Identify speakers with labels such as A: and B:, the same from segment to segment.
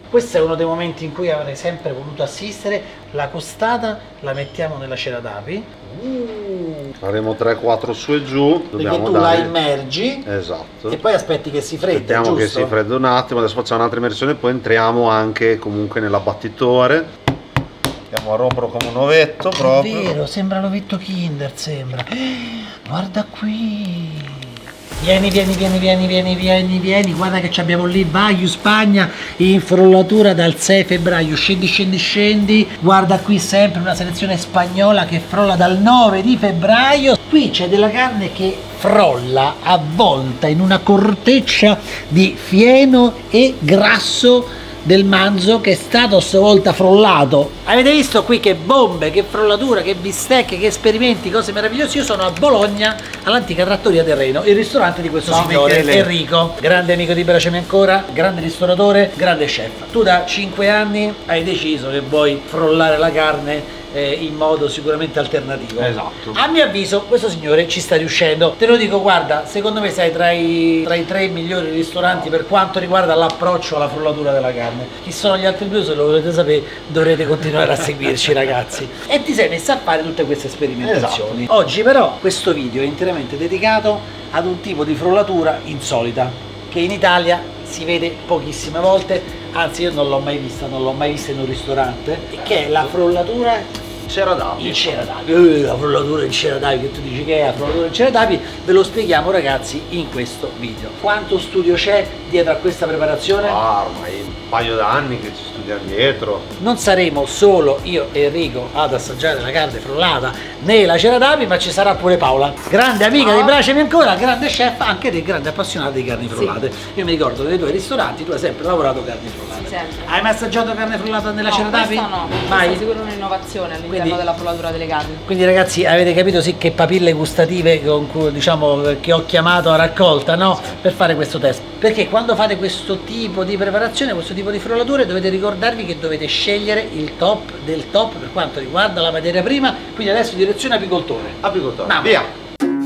A: Questo è uno dei momenti in cui avrei sempre voluto assistere. La costata la mettiamo nella cera d'api.
B: Faremo 3-4 su e giù.
A: Perché tu la immergi.
B: Esatto.
A: E poi aspetti che si fredda.
B: Aspettiamo
A: giusto?
B: che si fredda un attimo. Adesso facciamo un'altra immersione e poi entriamo anche comunque nell'abbattitore. Andiamo a romperlo come un ovetto proprio.
A: È vero, sembra l'ovetto Kinder, sembra. Guarda qui. Vieni, guarda che ci abbiamo lì, Vaio Spagna in frollatura dal 6 febbraio, scendi, guarda qui sempre una selezione spagnola che frolla dal 9 di febbraio, qui c'è della carne che frolla avvolta in una corteccia di fieno e grasso del manzo che è stato stavolta frollato. Avete visto qui che bombe, che frollatura, che bistecche, che esperimenti, cose meravigliose. Io sono a Bologna all'antica trattoria del Reno, il ristorante di questo signore Enrico, grande amico di Bracemi Ancora, grande ristoratore, grande chef. Tu da 5 anni hai deciso che vuoi frollare la carne in modo sicuramente alternativo.
B: Esatto.
A: A mio avviso questo signore ci sta riuscendo, te lo dico, guarda, secondo me sei tra i 3 migliori ristoranti per quanto riguarda l'approccio alla frullatura della carne. Chi sono gli altri due, se lo volete sapere dovrete continuare a seguirci ragazzi. E ti sei messa a fare tutte queste sperimentazioni. Esatto. Oggi però questo video è interamente dedicato ad un tipo di frullatura insolita che in Italia si vede pochissime volte, anzi io non l'ho mai vista in un ristorante, che è la frullatura
B: Cera d'api.
A: in cera d'api. La frullatura in cera d'api, che tu dici che è la frullatura in cera d'api, ve lo spieghiamo ragazzi in questo video. Quanto studio c'è dietro a questa preparazione?
B: Ormai un paio d'anni che ci studiamo dietro.
A: Non saremo solo io e Enrico ad assaggiare la carne frullata nella cera d'api, ma ci sarà pure Paola, grande amica di Bracemi Ancora, grande chef, anche te grande appassionata di carni frullate. Io mi ricordo che nei tuoi ristoranti tu hai sempre lavorato carni frullate.
C: Sì, sempre.
A: Hai mai assaggiato carne frullata nella cera d'api?
C: No,
A: mai?
C: è sicuro un'innovazione all'interno della frullatura delle carni.
A: Quindi ragazzi avete capito sì che papille gustative con cui, diciamo, che ho chiamato a raccolta, no? Per fare questo test. Perché quando fate questo tipo di preparazione, questo tipo di frullature, dovete ricordarvi che dovete scegliere il top del top per quanto riguarda la materia prima. Quindi adesso direzione apicoltore.
B: Apicoltore, via!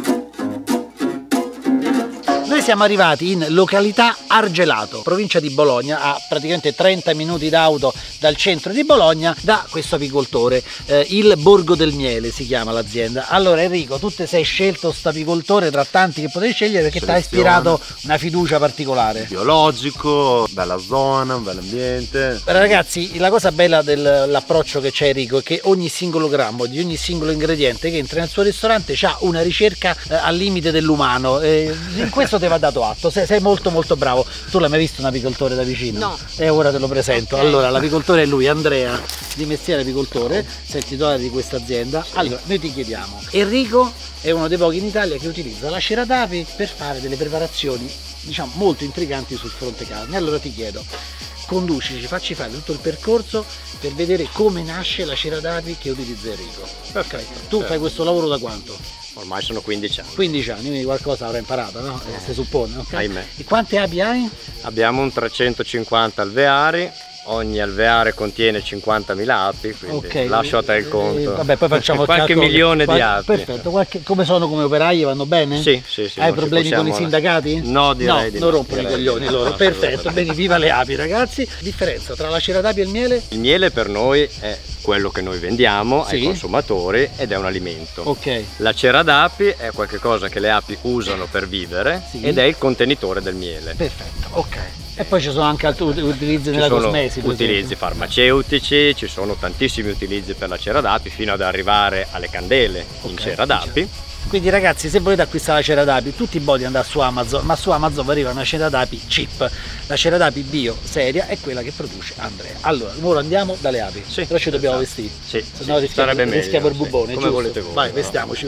A: Noi siamo arrivati in località Argelato, provincia di Bologna, a praticamente 30 minuti d'auto dal centro di Bologna, da questo apicoltore, il Borgo del Miele si chiama l'azienda. Allora Enrico, tu ti sei scelto questo apicoltore tra tanti che potevi scegliere perché ti ha ispirato una fiducia particolare.
B: Biologico, bella zona, un bel ambiente.
A: Ragazzi, la cosa bella dell'approccio che c'è Enrico è che ogni singolo grammo di ogni singolo ingrediente che entra nel suo ristorante ha una ricerca al limite dell'umano. In questo ti va dato atto, sei molto bravo. Tu l'hai mai visto un apicoltore da vicino?
C: No.
A: E ora te lo presento.
C: Okay.
A: Allora, l'apicoltore è lui, Andrea, di mestiere apicoltore, sei il titolare di questa azienda. Allora, noi ti chiediamo, Enrico è uno dei pochi in Italia che utilizza la cera d'api per fare delle preparazioni, diciamo, molto intriganti sul fronte carne. Allora ti chiedo, conducici, facci fare tutto il percorso per vedere come nasce la cera d'api che utilizza Enrico. Perfetto. Tu fai questo lavoro da quanto?
D: Ormai sono 15 anni.
A: 15 anni, quindi qualcosa avrai imparato, no? Si suppone, ok?
D: Ahimè.
A: E quante api hai?
D: Abbiamo un 350 alveari, ogni alveare contiene 50.000 api, quindi
A: Ok.
D: lascio a te il conto.
A: Vabbè, poi facciamo
D: qualche
A: calcolo.
D: milione di api.
A: Perfetto, come sono come operai? Vanno bene?
D: Sì.
A: Hai
D: non ci
A: problemi con i
D: possiamo-
A: sindacati?
D: No, direi di
A: non
D: no.
A: rompono i
D: Direi
A: coglioni
D: di no.
A: loro.
D: No,
A: Perfetto,
D: assolutamente.
A: bene, viva le api ragazzi. Differenza tra la cera d'api e il miele?
D: Il miele per noi è quello che noi vendiamo ai
A: Sì.
D: consumatori ed è un alimento.
A: Ok.
D: La cera d'api è qualcosa che le api usano per vivere
A: Sì.
D: ed è il contenitore del miele.
A: Perfetto, ok. E poi ci sono anche altri utilizzi
D: Ci
A: nella
D: sono
A: cosmesi. per
D: utilizzi
A: esempio.
D: farmaceutici, ci sono tantissimi utilizzi per la cera d'api fino ad arrivare alle candele in
A: Ok,
D: cera d'api.
A: Quindi ragazzi, se volete acquistare la cera d'api, tutti i modi andare su Amazon, ma su Amazon arriva una cera d'api cheap. La cera d'api bio seria è quella che produce Andrea. Allora, ora andiamo dalle api.
D: Sì,
A: Però ci dobbiamo
D: esatto.
A: vestire.
D: Sì,
A: Se no
D: sarebbe meglio,
A: rischiamo il
D: sì.
A: bubone,
D: Come
A: giusto?
D: volete voi.
A: Vai,
D: No.
A: vestiamoci.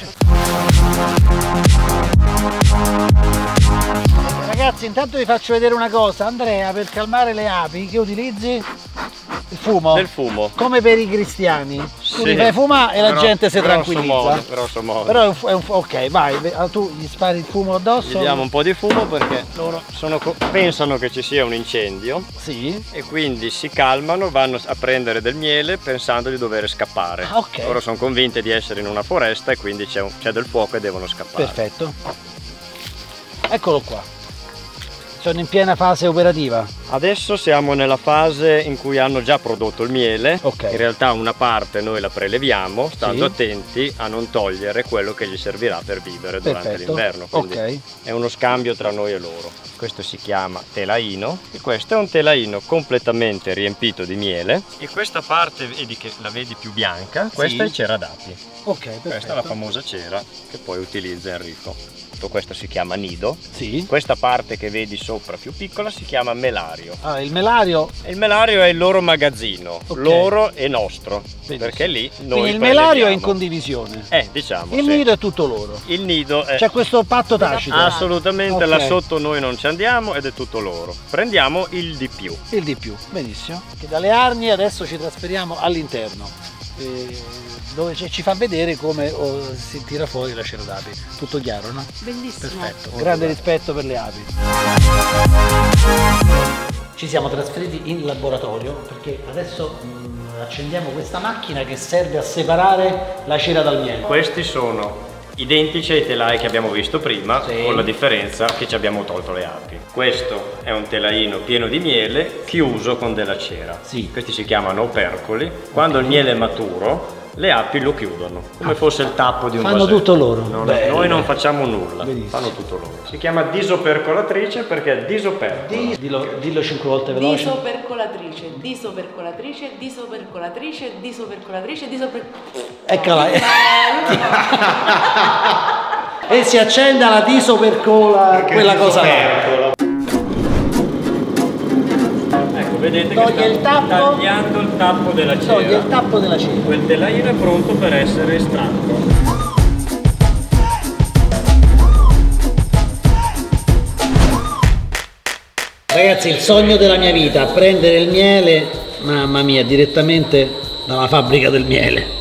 A: Ragazzi, intanto vi faccio vedere una cosa. Andrea, per calmare le api, che utilizzi? Il fumo.
D: Del fumo.
A: Come per i cristiani. Tu
D: Sì.
A: li fai fumare e la
D: Però-
A: gente si
D: grosso
A: tranquillizza.
D: modo, grosso modo.
A: Però ok, vai, tu gli spari il fumo addosso.
D: Gli diamo un po' di fumo perché loro pensano che ci sia un incendio
A: Sì.
D: e quindi si calmano, vanno a prendere del miele pensando di dover scappare.
A: Ah, ok.
D: Loro sono convinti di essere in una foresta e quindi c'è del fuoco e devono scappare.
A: Perfetto. Eccolo qua. Sono in piena fase operativa.
D: Adesso siamo nella fase in cui hanno già prodotto il miele.
A: Ok.
D: In realtà una parte noi la preleviamo, stando
A: Sì.
D: attenti a non togliere quello che gli servirà per vivere durante
A: Perfetto.
D: l'inverno. Quindi
A: Ok.
D: è uno scambio tra noi e loro. Questo si chiama telaino e questo è un telaino completamente riempito di miele. E questa parte, vedi che la vedi più bianca, questa è cera d'api.
A: Ok, perfetto.
D: Questa è la famosa cera che poi utilizza Enrico. Tutto questo si chiama nido.
A: Sì.
D: Questa parte che vedi sopra più piccola si chiama melario.
A: Ah, il melario.
D: E il melario è il loro magazzino,
A: Ok.
D: loro e nostro,
A: Benissimo.
D: perché lì noi
A: Quindi il melario è in
D: preleviamo.
A: condivisione.
D: Diciamo,
A: Il
D: sì.
A: nido è tutto loro.
D: Il nido è...
A: C'è questo patto tacito.
D: Assolutamente,
A: Ok.
D: là sotto noi non ci andiamo ed è tutto loro. Prendiamo il di più.
A: Il di più, benissimo. Che dalle arnie adesso ci trasferiamo all'interno, dove ci fa vedere come si tira fuori la cera d'api. Tutto chiaro, no?
C: Bellissimo.
A: Perfetto, grande rispetto per le api. Ci siamo trasferiti in laboratorio perché adesso accendiamo questa macchina che serve a separare la cera dal miele.
D: Questi sono identici ai telai che abbiamo visto prima,
A: Sì.
D: con la differenza che ci abbiamo tolto le api. Questo è un telaino pieno di miele chiuso con della cera.
A: Sì.
D: Questi si chiamano opercoli. Quando il miele è maturo, le api lo chiudono, come fosse il tappo di un
A: Fanno
D: vasetto.
A: tutto loro. Bello.
D: Noi non facciamo nulla,
A: Benissimo.
D: fanno tutto loro. Si chiama disopercolatrice perché è disopercola.
A: Dillo 5 volte veloce.
C: Disopercolatrice, disopercolatrice, disopercolatrice, disopercolatrice,
A: Eccola. E si accende la disopercola, quella cosa là.
D: Ecco, vedete
A: Toglie
D: che
A: il
D: sta
A: tappo.
D: tagliando il tappo della cera.
A: Toglie il tappo della cera.
D: Quel telaino è pronto per essere estratto.
A: Ragazzi, il sogno della mia vita, prendere il miele, mamma mia, direttamente dalla fabbrica del miele.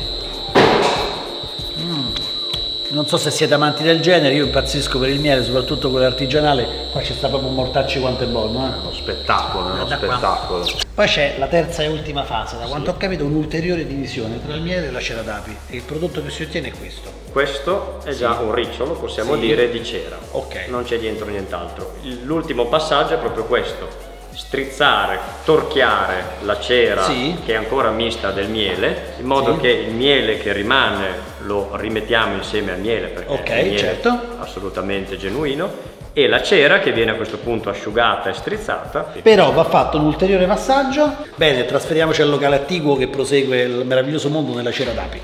A: Non so se siete amanti del genere, io impazzisco per il miele, soprattutto quello artigianale. Qua ci sta proprio un mortacci quanto è buono, eh?
B: Uno spettacolo, è uno
A: Guarda qua.
B: spettacolo.
A: Poi c'è la terza e ultima fase, da quanto ho capito un'ulteriore divisione tra il miele e la cera d'api. E il prodotto che si ottiene è questo.
D: Questo è già un ricciolo, possiamo
A: Sì.
D: dire, di cera.
A: Ok.
D: Non c'è dentro nient'altro. L'ultimo passaggio è proprio questo. Strizzare, torchiare la cera
A: Sì.
D: che è ancora mista del miele, in modo
A: Sì.
D: che il miele che rimane lo rimettiamo insieme al miele, perché
A: Ok,
D: è un miele
A: certo.
D: assolutamente genuino, e la cera che viene a questo punto asciugata e strizzata.
A: Però va fatto un ulteriore passaggio. Bene, trasferiamoci al locale attiguo che prosegue il meraviglioso mondo della cera d'api.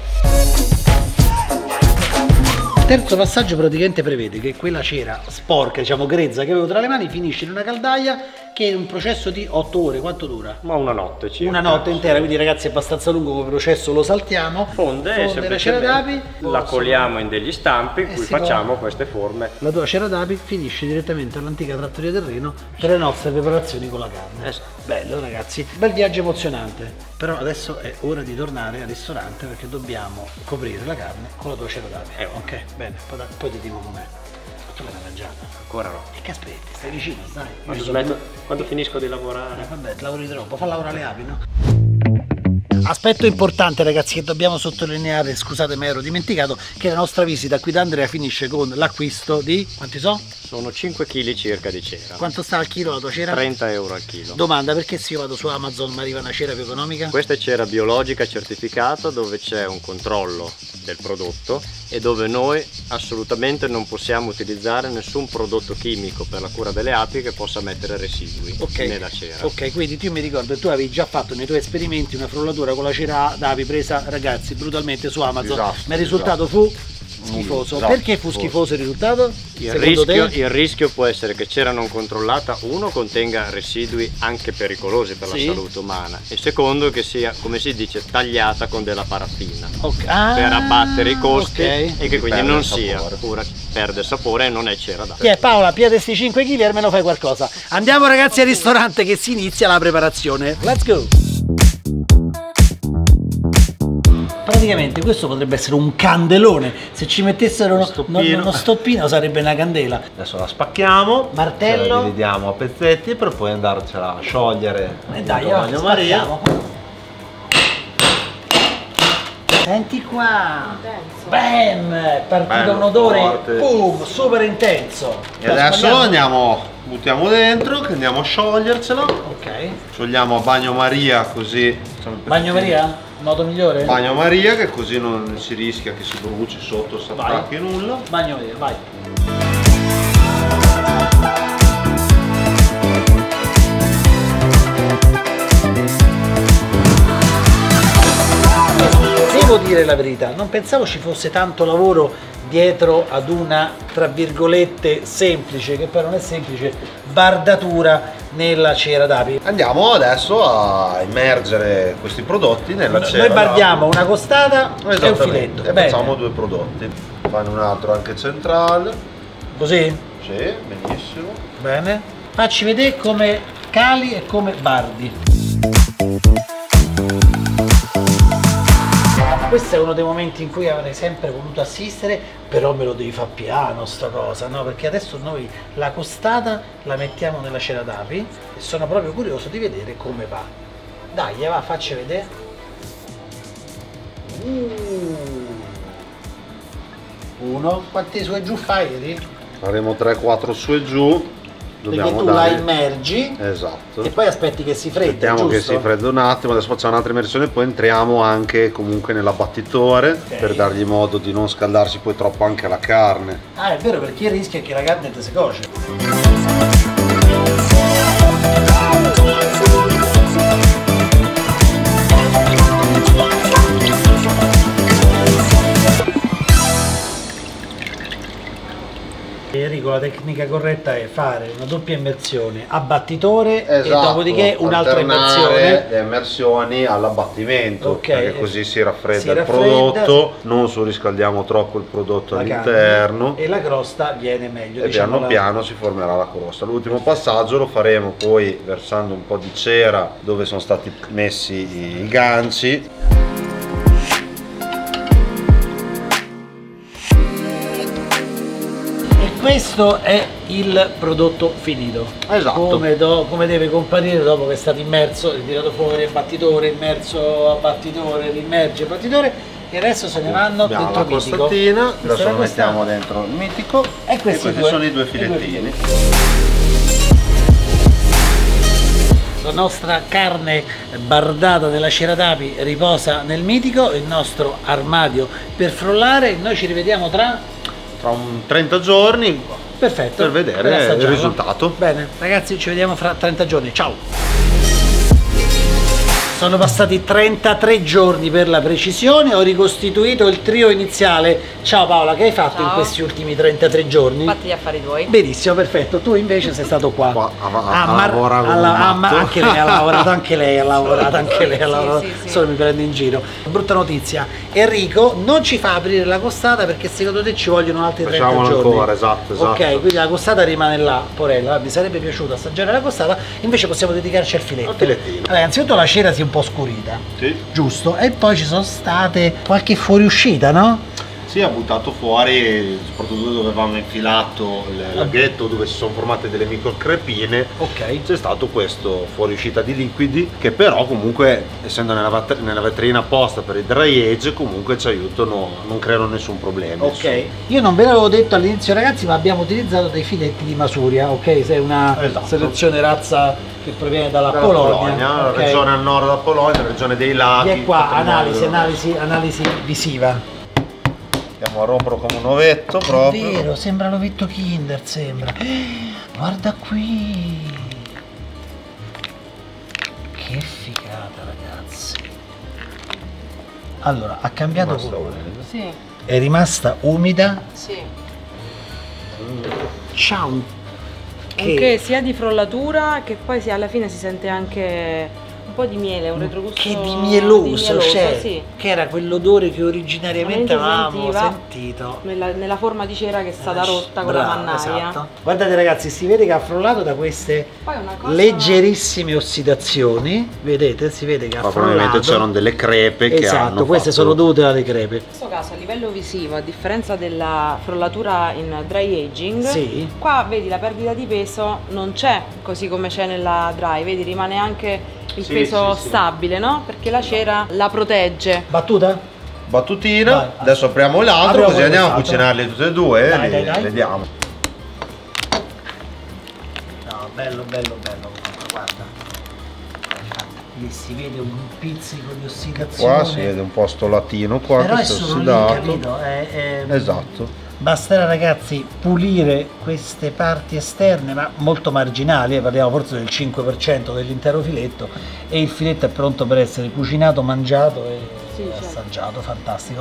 A: Il terzo passaggio praticamente prevede che quella cera sporca, diciamo grezza che avevo tra le mani, finisce in una caldaia che è un processo di 8 ore. Quanto dura?
D: Ma una notte circa.
A: Una notte intera, quindi ragazzi è abbastanza lungo come processo, lo saltiamo.
D: Fonde e
A: la cera
D: semplicemente
A: d'api.
D: la coliamo in degli stampi in
A: E
D: cui
A: si può-
D: facciamo queste forme.
A: La tua cera d'api finisce direttamente all'antica trattoria del Reno per le nostre preparazioni con la carne. Bello ragazzi, bel viaggio emozionante. Però adesso è ora di tornare al ristorante perché dobbiamo coprire la carne con la tua cera d'api. Ok, bene, poi ti dico com'è. Tu l'hai mangiata?
D: Ancora no.
A: E che aspetti? Stai vicino, stai?
D: Quando finisco di lavorare.
A: Vabbè, lavori troppo, fa lavorare le api, no? Aspetto importante ragazzi che dobbiamo sottolineare, scusate mi ero dimenticato, che la nostra visita qui da Andrea finisce con l'acquisto di, quanti so?
D: Sono 5 kg circa di cera.
A: Quanto sta al chilo la tua cera?
D: 30 euro al chilo.
A: Domanda, perché se io vado su Amazon mi arriva una cera più economica?
D: Questa è cera biologica certificata dove c'è un controllo del prodotto e dove noi assolutamente non possiamo utilizzare nessun prodotto chimico per la cura delle api che possa mettere residui nella cera.
A: Ok, quindi tu mi ricordo che tu avevi già fatto nei tuoi esperimenti una frullatura con la cera d'api presa, ragazzi, brutalmente su Amazon.
B: Esatto,
A: Ma il risultato fu schifoso.
B: Esatto,
A: Perché fu schifoso il risultato?
D: Il rischio può essere che cera non controllata, uno, contenga residui anche pericolosi per la salute umana, e secondo, che sia, come si dice, tagliata con della paraffina per abbattere i costi e che quindi non sia pura, perde sapore e non è cera d'api.
A: Chi è Paola? Piede sti 5 kg e almeno fai qualcosa. Andiamo ragazzi al ristorante che si inizia la preparazione. Let's go! Praticamente questo potrebbe essere un candelone, se ci mettessero uno stoppino sarebbe una candela.
B: Adesso la spacchiamo,
A: Martello.
B: la dividiamo a pezzetti per poi andarcela a sciogliere.
A: E dai,
B: Maria.
A: spacchiamo. Senti qua.
C: Intenso.
A: Bam! È partito
B: Bello,
A: un odore,
B: forte.
A: boom, super intenso.
B: E adesso andiamo, buttiamo dentro, che andiamo a sciogliercelo.
A: Ok.
B: Sciogliamo a bagnomaria così. Facciamo il
A: Bagnomaria? Modo migliore?
B: Bagnomaria, che così non si rischia che si bruci sotto, si
A: Vai.
B: attacchi nulla.
A: Bagnomaria, vai. Devo dire la verità, non pensavo ci fosse tanto lavoro dietro ad una, tra virgolette, semplice, che poi non è semplice, bardatura nella cera d'api.
B: Andiamo adesso a immergere questi prodotti nella cera.
A: Noi bardiamo una costata e un
B: Esattamente.
A: filetto.
B: E
A: Bene.
B: facciamo due prodotti. Fanno un altro anche centrale.
A: Così?
B: Sì, benissimo.
A: Bene. Facci vedere come cali e come bardi. Questo è uno dei momenti in cui avrei sempre voluto assistere, però me lo devi fare piano sta cosa, no? Perché adesso noi la costata la mettiamo nella cera d'api e sono proprio curioso di vedere come va. Dai, va, facci vedere. Uno, quanti su e giù fai, Eri?
B: Faremo 3-4 su e giù.
A: Perché
B: Dobbiamo
A: tu la
B: dare...
A: immergi
B: Esatto.
A: e poi aspetti che si fredda,
B: Aspettiamo che
A: giusto?
B: si fredda un attimo, adesso facciamo un'altra immersione e poi entriamo anche comunque nell'abbattitore per dargli modo di non scaldarsi poi troppo anche la carne.
A: Ah, è vero, perché il rischio è che la carne ti si cuoce. Enrico, la tecnica corretta è fare una doppia immersione, abbattitore e dopodiché un'altra immersione.
B: Le immersioni all'abbattimento,
A: Ok,
B: perché così si raffredda il
A: raffredda,
B: prodotto, non surriscaldiamo troppo il prodotto
A: la carne,
B: all'interno
A: e la crosta viene meglio.
B: e piano piano si formerà la crosta. L'ultimo passaggio lo faremo poi versando un po' di cera dove sono stati messi i ganci.
A: Questo è il prodotto finito.
B: Esatto.
A: Come deve comparire dopo che è stato immerso, ritirato fuori il battitore, immerso a battitore, rimmerge il battitore e adesso se ne vanno
B: Abbiamo
A: dentro
B: la
A: il mitico.
B: costatina,
A: Questa
B: adesso
A: è
B: lo
A: la costata.
B: mettiamo dentro il mitico
A: E questi
B: sono i due filettini.
A: La nostra carne bardata nella cera d'api riposa nel mitico, il nostro armadio per frullare. Noi ci rivediamo tra
B: un 30 giorni
A: perfetto
B: per vedere il
A: assaggiarlo.
B: risultato.
A: Bene ragazzi, ci vediamo fra 30 giorni, ciao. Sono passati 33 giorni per la precisione, ho ricostituito il trio iniziale. Ciao Paola, che hai fatto in questi ultimi 33 giorni?
C: Fatti gli affari tuoi.
A: Benissimo, perfetto, tu invece sei stato qua.
B: Anche
A: lei ha lavorato, anche lei ha lavorato, anche lei ha lavorato,
C: sì.
A: solo mi prende in giro. Brutta notizia, Enrico non ci fa aprire la costata perché secondo te ci vogliono altri 30
B: Facciamolo
A: giorni.
B: ancora, esatto.
A: Ok, quindi la costata rimane là, porella, mi sarebbe piaciuto assaggiare la costata, invece possiamo dedicarci al filetto.
B: Al filettino.
A: Allora, innanzitutto la cera si è un po' scurita,
B: Sì.
A: giusto? E poi ci sono state qualche fuoriuscita, no?
B: Sì, ha buttato fuori, soprattutto dove avevamo infilato il laghetto, dove si sono formate delle micro crepine.
A: Ok.
B: C'è stato questo fuoriuscita di liquidi che però comunque, essendo nella vetrina apposta per il dry age, comunque ci aiutano, non creano nessun problema.
A: Ok,
B: insomma.
A: io non ve l'avevo detto all'inizio ragazzi, ma abbiamo utilizzato dei filetti di Masuria, ok? Sei una
B: Esatto.
A: selezione razza che proviene dalla
B: Dalla
A: Polonia, ok?
B: regione al nord della Polonia, regione dei laghi.
A: E qua
B: patrimonio.
A: analisi visiva.
B: Andiamo a rompere come un ovetto
A: È
B: proprio.
A: vero, sembra l'ovetto Kinder, sembra. Guarda qui. Che figata ragazzi. Allora, ha cambiato colore.
C: Sì,
A: È rimasta umida.
C: sì.
A: C'ha un
C: Anche sia di frollatura che poi alla fine si sente anche un po' di miele, un retrogusto
A: che di mieloso, c'è,
C: sì.
A: che era quell'odore che originariamente
C: Veramente
A: avevamo
C: sentiva
A: sentito.
C: Nella forma di cera che è stata rotta con la
A: Brava,
C: mannaia.
A: esatto. Guardate ragazzi, si vede che ha frullato da queste
C: Poi una cosa...
A: leggerissime ossidazioni, vedete? Si vede che ha
B: Ma probabilmente
A: frullato.
B: c'erano delle crepe che hanno
A: Esatto, queste
B: fatto...
A: sono dovute alle crepe.
C: In questo caso a livello visivo, a differenza della frollatura in dry aging,
A: Sì.
C: qua vedi la perdita di peso non c'è così come c'è nella dry, vedi rimane anche il
B: Sì,
C: peso
B: sì, sì.
C: stabile, no? Perché la cera la protegge.
A: Battuta?
B: battutina.
A: Vai.
B: Adesso apriamo l'altro,
A: Apriamo
B: così andiamo a
A: quest'altro.
B: cucinarli tutti e due.
A: Dai.
B: Vediamo.
A: No, bello, guarda. Lì si vede un pizzico di ossidazione.
B: Qua si vede un po' sto latino qua,
A: però
B: che
A: è
B: si è
A: solo lì,
B: ossidato.
A: capito?
B: Esatto.
A: Basterà, ragazzi, pulire queste parti esterne, ma molto marginali, parliamo forse del 5% dell'intero filetto, e il filetto è pronto per essere cucinato, mangiato e assaggiato. Fantastico.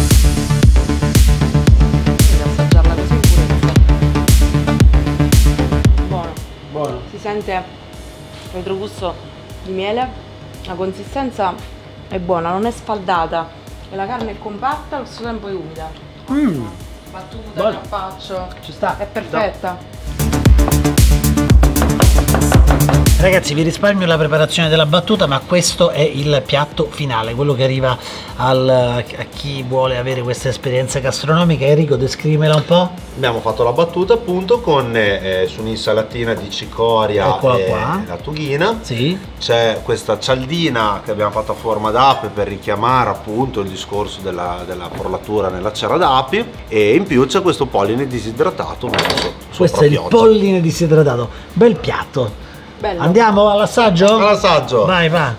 C: Devi assaggiarla così pure. Buono. Si sente il retrogusto di miele, la consistenza è buona, non è sfaldata e la carne è compatta, allo stesso tempo è umida. Battuta,
A: Buono.
C: carpaccio,
A: Ci sta.
C: è perfetta.
A: Ragazzi, vi risparmio la preparazione della battuta, ma questo è il piatto finale, quello che arriva a chi vuole avere questa esperienza gastronomica. Enrico, descrivimela un po'.
B: Abbiamo fatto la battuta appunto con su un'insalatina di cicoria
A: Eccola
B: e
A: qua.
B: lattughina.
A: Sì.
B: C'è questa cialdina che abbiamo fatto a forma d'ape per richiamare appunto il discorso della frollatura nella cera d'api, e in più c'è questo polline disidratato messo
A: Questo è il
B: pioggia.
A: polline disidratato. Bel piatto.
C: Bello.
A: Andiamo all'assaggio?
B: All'assaggio.
A: Vai, va.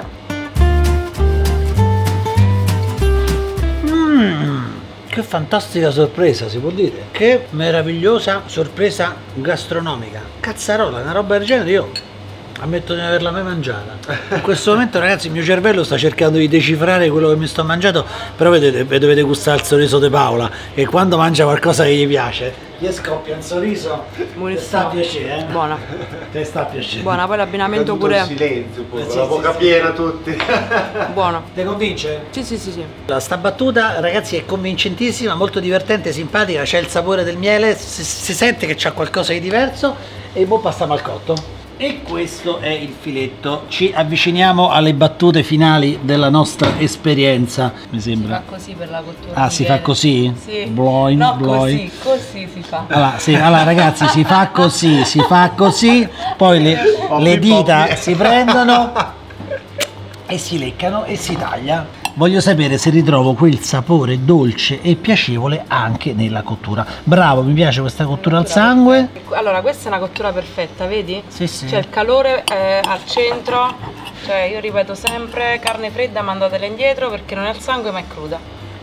A: Che fantastica sorpresa, si può dire. Che meravigliosa sorpresa gastronomica. Cazzarola, una roba del genere io ammetto di non averla mai mangiata. In questo momento, ragazzi, il mio cervello sta cercando di decifrare quello che mi sto mangiando, però dovete gustare il sorriso di Paola, che quando mangia qualcosa che gli piace gli scoppia un sorriso. Ti sta a piacere, eh?
C: Buona.
A: Ti sta a piacere.
C: Buona, poi l'abbinamento
B: Caduto in
C: pure.
B: silenzio, poi, con
A: Sì,
B: la
A: sì,
B: bocca
A: sì.
B: piena tutti.
C: Buono.
A: Ti convince?
C: Sì.
A: Sta battuta, ragazzi, è convincentissima, molto divertente, simpatica, c'è il sapore del miele, si sente che c'ha qualcosa di diverso, e poi passiamo al cotto. E questo è il filetto. Ci avviciniamo alle battute finali della nostra esperienza, mi
C: Si
A: sembra.
C: fa così per la cottura.
A: Ah, si fa così?
C: Sì.
A: Bloin,
C: no,
A: bloin.
C: così si fa.
A: Allora, ragazzi, si fa così, poi le dita si prendono e si leccano e si taglia. Voglio sapere se ritrovo quel sapore dolce e piacevole anche nella cottura. Bravo, mi piace questa cottura al sangue.
C: Allora, questa è una cottura perfetta, vedi?
A: Sì, sì.
C: C'è il calore al centro, cioè io ripeto sempre, carne fredda mandatela indietro perché non è al sangue ma è cruda.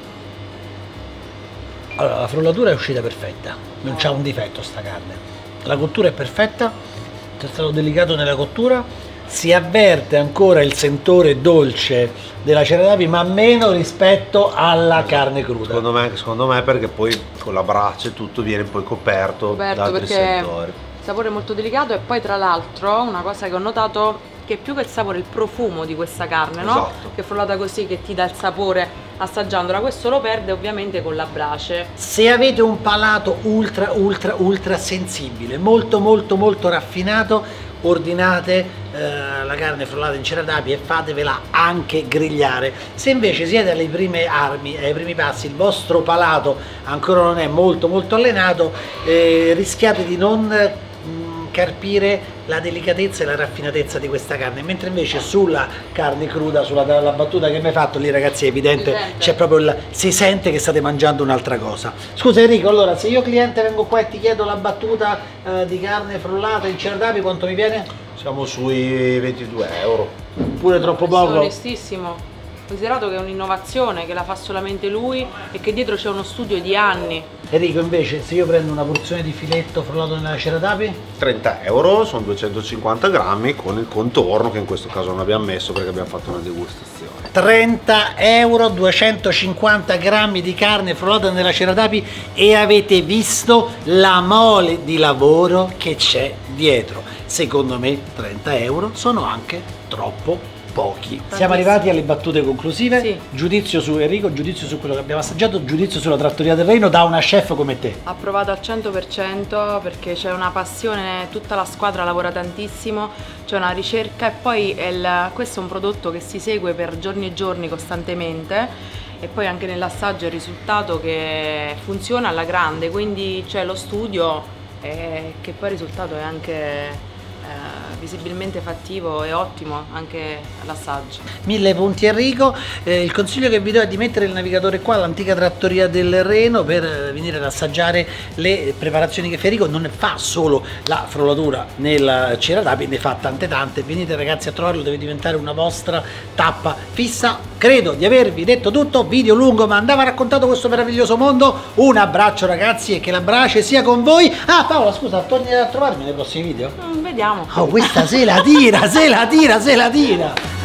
A: Allora, la frullatura è uscita perfetta, non c'ha un difetto sta carne. La cottura è perfetta, c'è stato delicato nella cottura, si avverte ancora il sentore dolce della cera d'api, ma meno rispetto alla carne cruda.
B: Secondo me perché poi con la brace tutto viene poi coperto da altri
C: perché
B: sentori.
C: il sapore è molto delicato, e poi tra l'altro una cosa che ho notato, che più che il sapore, il profumo di questa carne, no?
B: Esatto.
C: Che è frullata così, che ti dà il sapore assaggiandola. Questo lo perde ovviamente con la brace.
A: Se avete un palato ultra sensibile, molto raffinato, ordinate la carne frullata in cera d'api e fatevela anche grigliare. Se invece siete alle prime armi, ai primi passi, il vostro palato ancora non è molto allenato, rischiate di non carpire la delicatezza e la raffinatezza di questa carne, mentre invece sulla carne cruda, la battuta che mi hai fatto lì, ragazzi, è evidente, c'è proprio si sente che state mangiando un'altra cosa. Scusa Enrico, allora se io cliente vengo qua e ti chiedo la battuta di carne frullata in cera d'api, quanto mi viene?
B: Siamo sui 22 euro.
A: Pure troppo
C: Questo è
A: poco?
C: onestissimo, considerato che è un'innovazione, che la fa solamente lui e che dietro c'è uno studio di anni.
A: Enrico, invece, se io prendo una porzione di filetto frullato nella cera d'api?
B: 30 euro, sono 250 grammi con il contorno, che in questo caso non abbiamo messo perché abbiamo fatto una degustazione.
A: 30 euro, 250 grammi di carne frullata nella cera d'api, e avete visto la mole di lavoro che c'è dietro. Secondo me 30 euro sono anche troppo pochi. Siamo arrivati alle battute conclusive.
C: Sì.
A: Giudizio su Enrico, giudizio su quello che abbiamo assaggiato, giudizio sulla Trattoria del Reino da una chef come te.
C: Approvato al 100% perché c'è una passione, tutta la squadra lavora tantissimo, c'è una ricerca, e poi questo è un prodotto che si segue per giorni e giorni costantemente, e poi anche nell'assaggio è il risultato che funziona alla grande, quindi c'è lo studio, che poi il risultato è anche visibilmente fattivo e ottimo anche l'assaggio.
A: 1000 punti Enrico. Il consiglio che vi do è di mettere il navigatore qua all'antica trattoria del Reno per venire ad assaggiare le preparazioni che Federico non fa solo la frollatura nella cera d'api, ne fa tante. Venite ragazzi a trovarlo, deve diventare una vostra tappa fissa. Credo di avervi detto tutto, video lungo ma andava raccontato questo meraviglioso mondo. Un abbraccio ragazzi e che la brace sia con voi. Ah Paola, scusa, torni a trovarmi nei prossimi video?
C: Vediamo.
A: Oh, questa se la tira, se la tira, se la tira.